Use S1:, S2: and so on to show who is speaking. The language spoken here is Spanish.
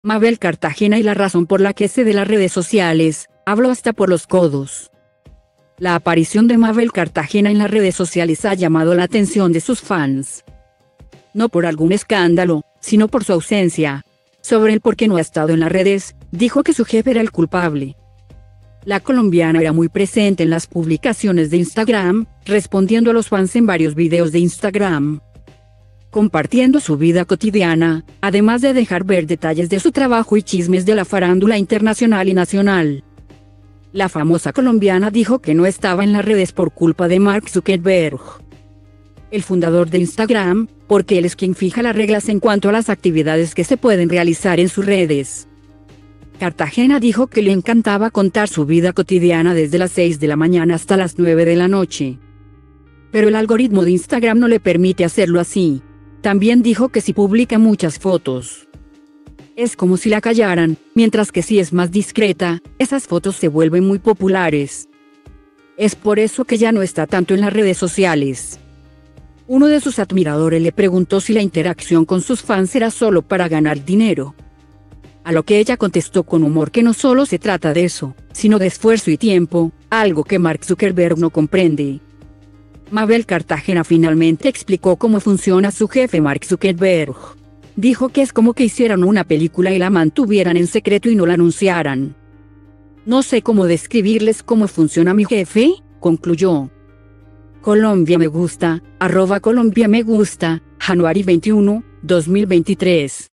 S1: Mabel Cartagena y la razón por la que se de las redes sociales, habló hasta por los codos. La aparición de Mabel Cartagena en las redes sociales ha llamado la atención de sus fans. No por algún escándalo, sino por su ausencia. Sobre el por qué no ha estado en las redes, dijo que su jefe era el culpable. La colombiana era muy presente en las publicaciones de Instagram, respondiendo a los fans en varios videos de Instagram, compartiendo su vida cotidiana, además de dejar ver detalles de su trabajo y chismes de la farándula internacional y nacional. La famosa colombiana dijo que no estaba en las redes por culpa de Mark Zuckerberg, el fundador de Instagram, porque él es quien fija las reglas en cuanto a las actividades que se pueden realizar en sus redes. Cartagena dijo que le encantaba contar su vida cotidiana desde las 6 de la mañana hasta las 9 de la noche. Pero el algoritmo de Instagram no le permite hacerlo así. También dijo que si publica muchas fotos, es como si la callaran, mientras que si es más discreta, esas fotos se vuelven muy populares. Es por eso que ya no está tanto en las redes sociales. Uno de sus admiradores le preguntó si la interacción con sus fans era solo para ganar dinero. A lo que ella contestó con humor que no solo se trata de eso, sino de esfuerzo y tiempo, algo que Mark Zuckerberg no comprende. Mabel Cartagena finalmente explicó cómo funciona su jefe Mark Zuckerberg. Dijo que es como que hicieran una película y la mantuvieran en secreto y no la anunciaran. No sé cómo describirles cómo funciona mi jefe, concluyó. Colombia me gusta, @Colombia me gusta, January 21, 2023.